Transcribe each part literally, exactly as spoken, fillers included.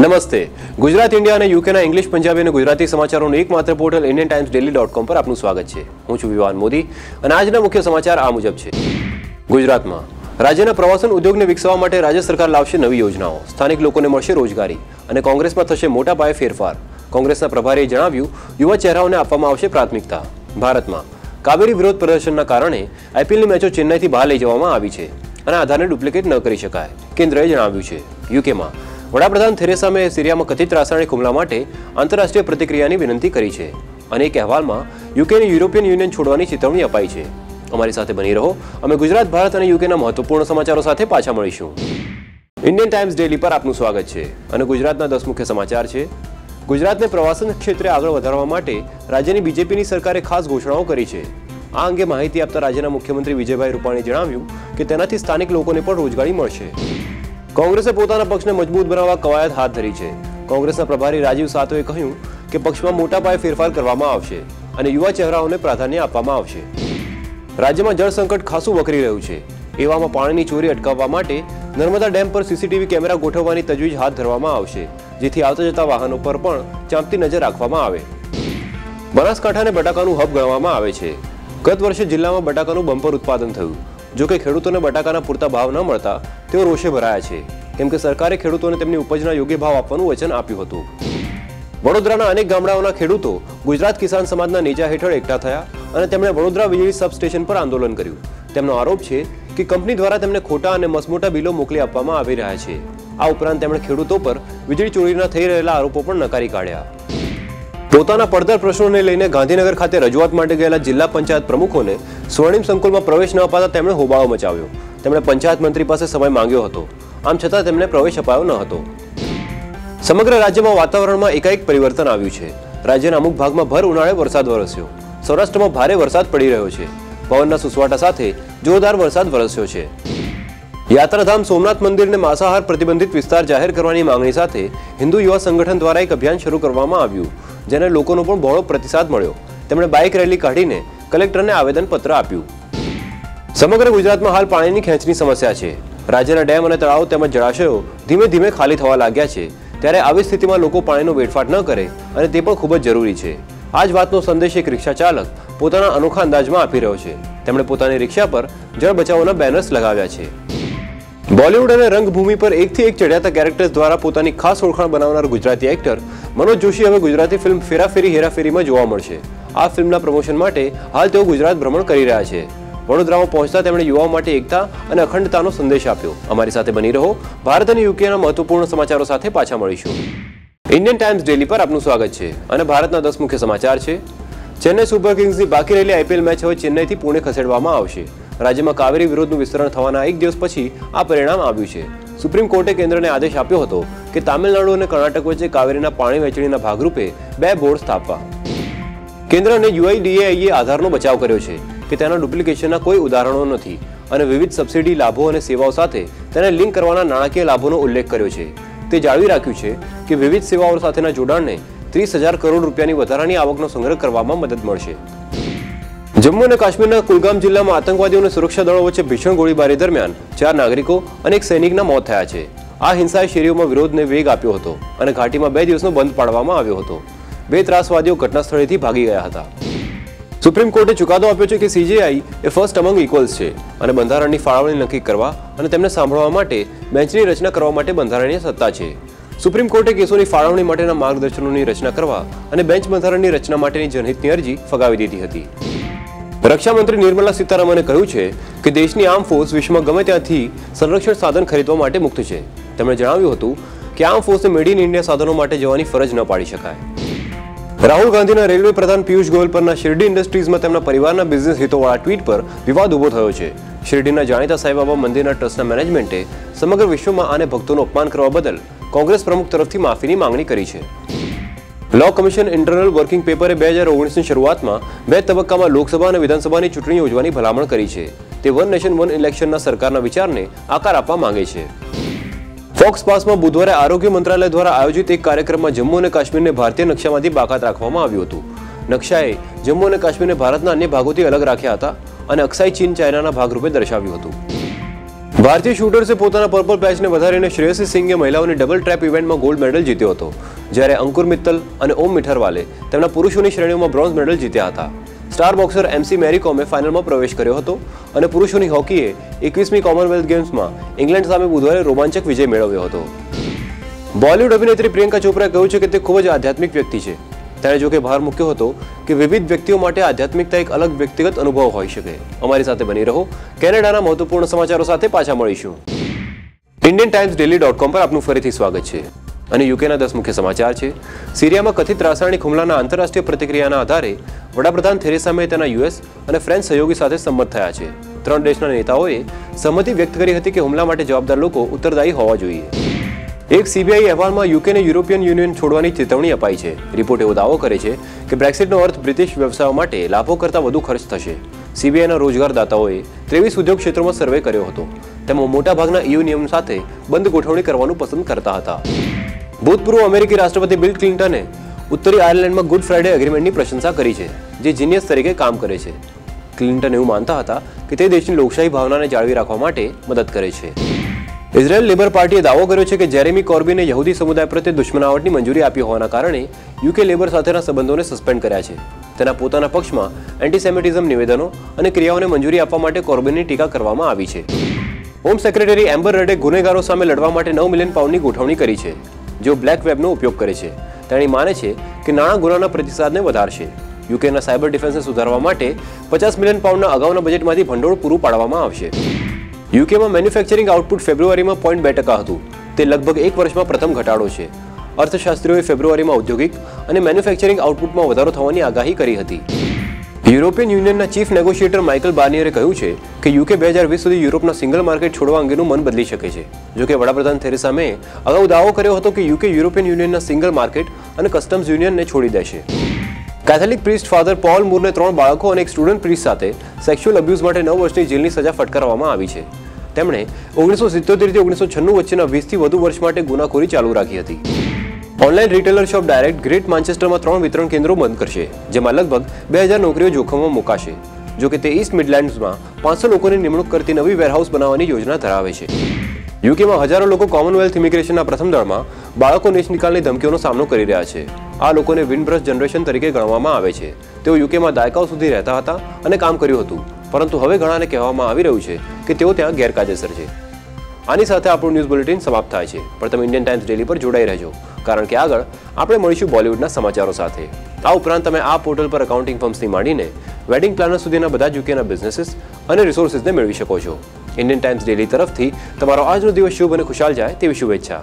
નમસ્તે. ગુજરાત ઇન્ડિયા અને યુકેના ઇંગ્લિશ, પંજાબી અને ગુજરાતી સમાચારોનું એકમાત્ર portal Indian Times daily dot com પર આપનું સ્વાગત છે. હું છું વિવાન મોદી અને આજના મુખ્ય સમાચાર આ મુજબ છે. ગુજરાતમાં રાજ્યના પ્રવાસન ઉદ્યોગને વિકસાવવા માટે રાજ્ય સરકાર લાવશે નવી યોજનાઓ. સ્થાનિક લોકોને મળશે રોજગારી અને કોંગ્રેસમાં થશે મોટા પાયે ફેરફાર. કોંગ્રેસના પ્રભારીએ જણાવ્યું, યુવા ચહેરાઓને આપવામાં આવશે પ્રાથમિકતા. ભારતમાં કાવેરી વિરોધ પ્રદર્શનના કારણે આઈપીએલની મેચો ચેન્નાઈથી બહાર લઈ જવામાં આવી છે અને આધારને ડુપ્લિકેટ ન કરી શકાય, કેન્દ્રએ જણાવ્યું છે. યુકેમાં વડાપ્રધાન થેરેસા મે સિરિયામાં કથિત રાસાયણિક હુમલા માટે આંતરરાષ્ટ્રીય પ્રતિક્રિયાની વિનંતી કરી છે અને એક અહેવાલમાં યુકેને યુરોપિયન યુનિયન છોડવાની ચેતવણી અપાઈ છે. અમારી સાથે બની રહો. અમે ગુજરાત, ભારત અને યુકેના મહત્વપૂર્ણ સમાચારો સાથે પાછા મળીશું. ઇન્ડિયન ટાઈમ્સ ડેલી પર આપનું સ્વાગત છે અને ગુજરાતના દસ મુખ્ય સમાચાર છે. ગુજરાતને પ્રવાસન ક્ષેત્રે આગળ વધારવા માટે રાજ્યની બીજેપીની સરકારે ખાસ ઘોષણાઓ કરી છે. આ અંગે માહિતી આપતા રાજ્યના મુખ્યમંત્રી વિજયભાઈ રૂપાણીએ જણાવ્યું કે તેનાથી સ્થાનિક લોકોને પણ રોજગારી મળશે. કોંગ્રેસે પોતાના પક્ષને મજબૂત બનાવવા કવાયત હાથ ધરી છે. કોંગ્રેસના પ્રભારી રાજીવ સાતવે કહ્યું કે પક્ષમાં મોટા પાયે ફેરફાર કરવામાં આવશે અને યુવા ચહેરાઓને પ્રાધાન્ય આપવામાં આવશે. રાજ્યમાં જળ સંકટ ખાસું વકરી રહ્યું છે. એવામાં પાણીની ચોરી અટકાવવા માટે નર્મદા ડેમ પર સીસીટીવી કેમેરા ગોઠવવાની તજવીજ હાથ ધરવામાં આવશે, જેથી આવતા જતા વાહનો પર પણ ચાંપતી નજર રાખવામાં આવે. બનાસકાંઠાને બટાકાનું હબ ગણવામાં આવે છે. ગત વર્ષે જિલ્લામાં બટાકાનું બમ્પર ઉત્પાદન થયું. જો કે ખેડૂતોને બટાકાના પૂરતા ભાવ ન મળતા તેઓ રોષે ભરાયા છે, કેમ કે સરકારે ખેડૂતોને તેમની ઉપજના યોગ્ય ભાવ આપવાનું વચન આપ્યું હતું. વડોદરાના અનેક ગામડાઓના ખેડૂતો ગુજરાત કિસાન સમાજના નેજા હેઠળ એકઠા થયા અને તેમણે વડોદરા વીજળી સબસ્ટેશન પર આંદોલન કર્યું. તેમનો આરોપ છે કે કંપની દ્વારા તેમને ખોટા અને મસમોટા બિલો મોકલી આપવામાં આવી રહ્યા છે. આ ઉપરાંત તેમણે ખેડૂતો પર વીજળી ચોરીના થઈ રહેલા આરોપો પણ નકારી કાઢ્યા. પોતાના પડતર પ્રશ્નોને લઈને ગાંધીનગર ખાતે રજૂઆત માટે ગયેલા જિલ્લા પંચાયત પ્રમુખોને સ્વર્ણિમ સંકુલમાં પ્રવેશ ન અપાતા તેમણે હોબાળો મચાવ્યો. તેમણે પંચાયત મંત્રી પાસે સમય માંગ્યો હતો, આમ છતાં તેમને પ્રવેશ અપાયો ન હતો. સમગ્ર રાજ્યમાં વાતાવરણમાં એકાએક પરિવર્તન આવ્યું છે. રાજ્યના અમુક ભાગમાં ભર ઉનાળે વરસાદ વરસ્યો. સૌરાષ્ટ્રમાં ભારે વરસાદ પડી રહ્યો છે. પવનના સુસવાટા સાથે જોરદાર વરસાદ વરસ્યો છે. યાત્રાધામ સોમનાથ મંદિરને માંસાહાર પ્રતિબંધિત વિસ્તાર જાહેર કરવાની માંગણી સાથે હિન્દુ યુવા સંગઠન દ્વારા એક અભિયાન શરૂ કરવામાં આવ્યું, જેને લોકોનો પણ બહોળો પ્રતિસાદ મળ્યો. તેમણે બાઇક રેલી કાઢીને કલેક્ટરને આવેદનપત્ર આપ્યું. સમગ્ર ગુજરાતમાં હાલ પાણીની ખેંચની સમસ્યા છે. રાજ્યના ડેમ અને તળાવો તેમજ જળાશયો ધીમે ધીમે ખાલી થવા લાગ્યા છે. ત્યારે આવી સ્થિતિમાં લોકો પાણીનો વેડફાટ ન કરે અને તે પણ ખૂબ જ જરૂરી છે. આ જ વાતનો સંદેશ એક રિક્ષા ચાલક પોતાના અનોખા અંદાજમાં આપી રહ્યો છે. તેમણે પોતાની રિક્ષા પર જળ બચાવોના બેનર્સ લગાવ્યા છે. બોલિવૂડ અને રંગભૂમિ પર એકથી એક ચડિયાતા કેરેક્ટર્સ દ્વારા પોતાની ખાસ ઓળખાણ બનાવનાર ગુજરાતી એક્ટર મનોજ જોશી હવે ગુજરાતી ફિલ્મ ફેરાફેરી હેરાફેરીમાં જોવા મળશે. આ ફિલ્મના પ્રમોશન માટે હાલ તેઓ ગુજરાત ભ્રમણ કરી રહ્યા છે. વડોદરામાં પહોંચતા તેમણે યુવાઓ માટે એકતા અને અખંડતાનો સંદેશ આપ્યો. અમારી સાથે બની રહો. ભારત અને યુકેના મહત્વપૂર્ણ સમાચારો સાથે પાછા મળીશું. ઇન્ડિયન ટાઈમ્સ ડેલી પર આપનું સ્વાગત છે અને ભારતના દસ મુખ્ય સમાચાર છે. ચેન્નઈ સુપર કિંગ્સની બાકી રહેલી આઈપીએલ મેચ હવે ચેન્નઈથી પુણે ખસેડવામાં આવશે. રાજ્યમાં કાવેરી વિરોધનું વિસ્તરણ થવાના એક દિવસ પછી આ પરિણામ આવ્યું છે. સુપ્રીમ કોર્ટે કેન્દ્રને આદેશ આપ્યો હતો કે તામિલનાડુ અને કર્ણાટક વચ્ચે કાવેરીના પાણી વહેંચણીના ભાગરૂપે બે બોર્ડ સ્થાપવા. કેન્દ્ર અને યુઆઈડીએઆઈએ આધારનો બચાવ કર્યો છે કે તેના ડુપ્લિકેશનના કોઈ ઉદાહરણો નથી અને વિવિધ સબસિડી લાભો અને સેવાઓ સાથે તેને લિંક કરવાના નાણાકીય લાભોનો ઉલ્લેખ કર્યો છે. તે જાળવી રાખ્યું છે કે વિવિધ સેવાઓ સાથેના જોડાણને ત્રીસ હજાર કરોડ રૂપિયાની વધારાની આવકનો સંગ્રહ કરવામાં મદદ મળશે. જમ્મુ અને કાશ્મીરના કુલગામ જિલ્લામાં આતંકવાદીઓ અને સુરક્ષા દળો વચ્ચે ભીષણ ગોળીબારી દરમિયાન ચાર નાગરિકો અને એક સૈનિકના મોત થયા છે. આ હિંસાએ શેરીઓમાં વિરોધને વેગ આપ્યો હતો અને ઘાટીમાં બે દિવસનો બંધ પાડવામાં આવ્યો હતો. બે ત્રાસવાદીઓ ઘટના સ્થળેથી ભાગી ગયા હતા. સુપ્રીમ કોર્ટે ચુકાદો આપ્યો છે કે સીજેઆઈ એ ફર્સ્ટ અમંગ ઇક્વલ્સ છે અને બંધારણની ફાળવણી નક્કી કરવા અને તેમને સાંભળવા માટે બેન્ચની રચના કરવા માટે બંધારણીય સત્તા છે. સુપ્રીમ કોર્ટે કેસોની ફાળવણી માટેના માર્ગદર્શનોની રચના કરવા અને બેન્ચ બંધારણની રચના માટેની જનહિતની અરજી ફગાવી દીધી હતી. રક્ષામંત્રી નિર્મલા સીતારમણે કહ્યું છે કે દેશની આર્મ ફોર્સ વિશ્વમાં ગમે ત્યાંથી સંરક્ષણ સાધન ખરીદવા માટે મુક્ત છે. તેમણે જણાવ્યું હતું કે આર્મ ફોર્સને મેડ ઇન ઇન્ડિયા સાધનો માટે જવાની ફરજ ન પાડી શકાય. રાહુલ ગાંધીના રેલવે પ્રધાન પિયુષ ગોયલ પરના શિરડી ઇન્ડસ્ટ્રીઝમાં તેમના પરિવારના બિઝનેસ હિતોવાળા ટ્વીટ પર વિવાદ ઉભો થયો છે. શિરડીના જાણીતા સાંઈબાબા મંદિરના ટ્રસ્ટના મેનેજમેન્ટે સમગ્ર વિશ્વમાં આને ભક્તોનું અપમાન કરવા બદલ કોંગ્રેસ પ્રમુખ તરફથી માફીની માંગણી કરી છે. લો કમિશન ઇન્ટરનલ વર્કિંગ પેપરે બે હજાર ઓગણીસની શરૂઆતમાં બે તબક્કામાં લોકસભા અને વિધાનસભાની ચૂંટણી યોજવાની ભલામણ કરી છે. તે વન નેશન વન ઇલેક્શનના સરકારના વિચારને આકાર આપવા માંગે છે. ફોક્સ પાસમાં બુધવારે આરોગ્ય મંત્રાલય દ્વારા આયોજિત એક કાર્યક્રમમાં જમ્મુ અને કાશ્મીરને ભારતીય નકશામાંથી બાકાત રાખવામાં આવ્યું હતું. નકશાએ જમ્મુ અને કાશ્મીરને ભારતના અન્ય ભાગોથી અલગ રાખ્યા હતા અને અક્સાઈ ચીન ચાઇનાના ભાગરૂપે દર્શાવ્યું હતું. ભારતીય શૂટર્સે પોતાના પર્પલ પેચને વધારીને શ્રેયસી સિંઘે મહિલાઓની ડબલ ટ્રેપ ઇવેન્ટમાં ગોલ્ડ મેડલ જીત્યો હતો, જ્યારે અંકુર મિત્તલ અને ઓમ મિઠરવાલે તેમના પુરુષોની શ્રેણીઓમાં બ્રોન્ઝ મેડલ જીત્યા હતા. સ્ટાર બોક્સર એમસી મેરી કોમે ફાઇનલમાં પ્રવેશ કર્યો હતો અને પુરુષોની હોકીએ એકવીસમી કોમનવેલ્થ ગેમ્સમાં ઇંગ્લેન્ડ સામે બુધવારે રોમાંચક વિજય મેળવ્યો હતો. બોલિવૂડ અભિનેત્રી પ્રિયંકા ચોપરાએ કહ્યું છે કે તે ખૂબ જ આધ્યાત્મિક વ્યક્તિ છે. તેણે જોકે ભાર મૂક્યો હતો કે વિવિધ વ્યક્તિઓ માટે આધ્યાત્મિકતા એક અલગ વ્યક્તિગત અનુભવ હોઈ શકે. અમારી સાથે બની રહો. કેનેડાના મહત્વપૂર્ણ સમાચારો સાથે પાછા મળીશું. Indian Times daily dot com પર આપનું ફરીથી સ્વાગત છે. અને યુકેના દસ મુખ્ય સમાચાર છે. સિરિયામાં કથિત રાસાયણિક હુમલાના આંતરરાષ્ટ્રીય પ્રતિક્રિયાના આધારે વડાપ્રધાન થેરેસા મે તેના યુએસ અને ફ્રેન્ચ સહયોગી સાથે સંમત થયા છે. ત્રણ દેશના નેતાઓએ સહમતિ વ્યક્ત કરી હતી કે હુમલા માટે જવાબદાર લોકો ઉત્તરદાયી હોવા જોઈએ. એક સીબીઆઈ અહેવાલમાં યુકેને યુરોપિયન યુનિયન છોડવાની ચેતવણી અપાઈ છે. રિપોર્ટ એવો દાવો કરે છે કે બ્રેક્સિટનો અર્થ બ્રિટિશ વ્યવસાયો માટે લાભો કરતાં વધુ ખર્ચ થશે. સીબીઆઈના રોજગારદાતાઓએ ત્રેવીસ ઉદ્યોગ ક્ષેત્રોમાં સર્વે કર્યો હતો. તેમાં મોટાભાગના ઈયુ નિયમ સાથે બંધ ગોઠવણી કરવાનું પસંદ કરતા હતા. ભૂતપૂર્વ અમેરિકી રાષ્ટ્રપતિ બિલ ક્લિન્ટને ઉત્તરી આયર્લેન્ડમાં ગુડ ફ્રાઇડે એગ્રીમેન્ટની પ્રશંસા કરી છે, જે જીનિયસ તરીકે કામ કરે છે. ક્લિન્ટન એવું માનતા હતા કે તે દેશની લોકશાહી ભાવનાને જાળવી રાખવા માટે મદદ કરે છે. ઇઝરાયેલ લેબર પાર્ટીએ દાવો કર્યો છે કે જેરેમી કોર્બિને યહૂદી સમુદાય પ્રત્યે દુશ્મનાવટની મંજૂરી આપી હોવાના કારણે યુકે લેબર સાથેના સંબંધોને સસ્પેન્ડ કર્યા છે. તેના પોતાના પક્ષમાં એન્ટીસેમિટિઝમ નિવેદનો અને ક્રિયાઓને મંજૂરી આપવા માટે કોર્બિનની ટીકા કરવામાં આવી છે. હોમ સેક્રેટરી એમ્બર રડે ગુનેગારો સામે લડવા માટે નવ મિલિયન પાઉન્ડની ગોઠવણી કરી છે, જેઓ બ્લેક વેબનો ઉપયોગ કરે છે. તેણી માને છે કે નાણાં ગુનાના પ્રતિસાદને વધારશે. યુકેના સાયબર ડિફેન્સને સુધારવા માટે પચાસ મિલિયન પાઉન્ડના અગાઉના બજેટમાંથી ભંડોળ પૂરું પાડવામાં આવશે. યુકેમાં મેન્યુફેક્ચરિંગ આઉટપુટ ફેબ્રુઆરીમાં પોઈન્ટ બે ટકા હતું. તે લગભગ એક વર્ષમાં પ્રથમ ઘટાડો છે. અર્થશાસ્ત્રીઓએ ફેબ્રુઆરીમાં ઔદ્યોગિક અને મેન્યુફેક્ચરિંગ આઉટપુટમાં વધારો થવાની આગાહી કરી હતી. યુરોપિયન યુનિયનના ચીફ નેગોશિએટર માઇકલ બાર્નિયરે કહ્યું છે કે યુકે બે હજાર વીસ સુધી યુરોપના સિંગલ માર્કેટ છોડવા અંગેનું મન બદલી શકે છે. જોકે વડાપ્રધાન થેરેસા મે અગાઉ દાવો કર્યો હતો કે યુકે યુરોપિયન યુનિયનના સિંગલ માર્કેટ અને કસ્ટમ્સ યુનિયનને છોડી દેશે. કેથોલિક પ્રીસ્ટ ફાધર પોલ મૂરને ત્રણ બાળકો અને એક સ્ટુડન્ટ પ્રીસ્ટ સાથે સેક્સ્યુઅલ અબ્યુઝ માટે નવ વર્ષની જેલની સજા ફટકારવામાં આવી છે. તેમણે ઓગણીસો સિત્તોતેર થી ઓગણીસો છન્નું વચ્ચેના વીસથી વધુ વર્ષ માટે ગુનાખોરી ચાલુ રાખી હતી. Online retailer Shop Direct Great માન્ચેસ્ટરમાં ત્રણ વિતરણ કેન્દ્રો બંધ કરશે, જેમાં લગભગ બે હજાર નોકરીઓ જોખમમાં મુકાશે. જોકે તે ઈસ્ટ મિડલેન્ડ્સમાં પાંચસો લોકોની નિમણૂક કરતી નવી વેરહાઉસ બનાવવાની યોજના ધરાવે છે. યુકેમાં હજારો લોકો કોમનવેલ્થ ઇમિગ્રેશનના પ્રથમ દળમાં બાળકો દેશ નિકાલની ધમકીઓનો સામનો કરી રહ્યા છે. આ લોકોને વિન્ડબ્રશ જનરેશન તરીકે ગણવામાં આવે છે. તેઓ યુકેમાં દાયકાઓ સુધી રહેતા હતા અને કામ કર્યું હતું, પરંતુ હવે ઘણાને કહેવામાં આવી રહ્યું છે કે તેઓ ત્યાં ગેરકાયદેસર છે. આની સાથે આપણું ન્યૂઝ બુલેટિન સમાપ્ત થાય છે, પણ તમે ઇન્ડિયન ટાઈમ્સ ડેલી પર જોડાઈ રહેજો, કારણ કે આગળ આપણે મળીશું બોલિવૂડના સમાચારો સાથે. આ ઉપરાંત તમે આ પોર્ટલ પર એકાઉન્ટિંગ ફર્મ્સથી માંડીને વેડિંગ પ્લાનર સુધીના બધા જ યુકેના બિઝનેસીસ અને રિસોર્સિસને મેળવી શકો છો. ઇન્ડિયન ટાઈમ્સ ડેલી તરફથી તમારો આજનો દિવસ શુભ અને ખુશાલ જાય તેવી શુભેચ્છા.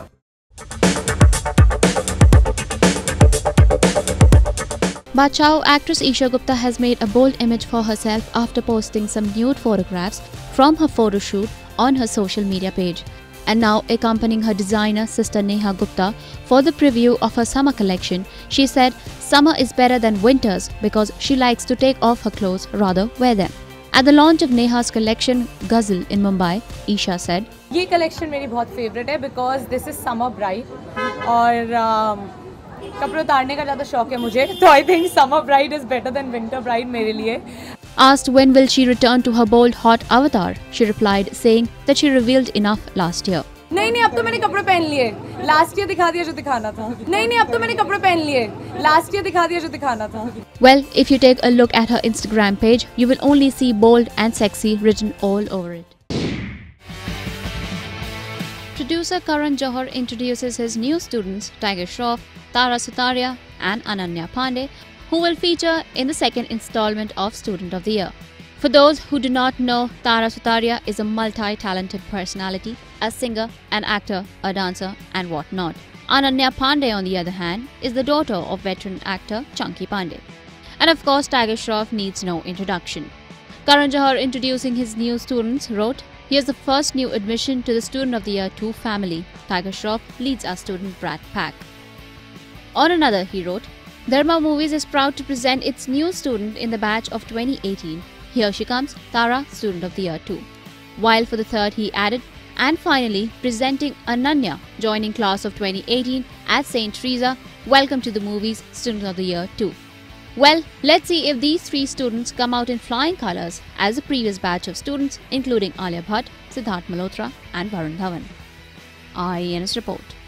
Bachao actress Isha Gupta has made a bold image for herself after posting some nude photographs from her photo shoot on her social media page. And now, accompanying her designer sister Neha Gupta for the preview of her summer collection, she said summer is better than winters because she likes to take off her clothes rather wear them. At the launch of Neha's collection Ghazal in Mumbai, Isha said, ये collection मेरी बहुत favorite है because this is summer bright और um, कपड़े उतारने का ज़्यादा शौक है मुझे, तो I think summer bright is better than winter bright मेरे लिए. Asked when will she return to her bold hot avatar, she replied saying that she revealed enough last year. नहीं नहीं अब तो मैंने कपड़े पहन लिए, लास्ट ईयर दिखा दिया जो दिखाना था. नहीं नहीं अब तो मैंने कपड़े पहन लिए, लास्ट ईयर दिखा दिया जो दिखाना था. Well, if you take a look at her Instagram page, you will only see bold and sexy written all over it. Producer Karan Johar introduces his new students Tiger Shroff, Tara Sutaria and Ananya Pandey, who will feature in the second installment of Student of the Year. For those who do not know, Tara Sutaria is a multi-talented personality, a singer, an actor, a dancer and whatnot. Ananya Pandey, on the other hand, is the daughter of veteran actor Chunky Pandey. And of course, Tiger Shroff needs no introduction. Karan Johar, introducing his new students, wrote, "Here's the first new admission to the Student of the Year two family. Tiger Shroff leads our student Brat Pack." On another, he wrote, "Dharma Movies is proud to present its new student in the batch of twenty eighteen. Here she comes, Tara, Student of the Year two. While for the third, he added, and finally, presenting Ananya, joining class of twenty eighteen at Saint Teresa. Welcome to the movies, Student of the Year two. Well, let's see if these three students come out in flying colours as the previous batch of students including Alia Bhatt, Siddharth Malhotra and Varun Dhawan. I E N S report.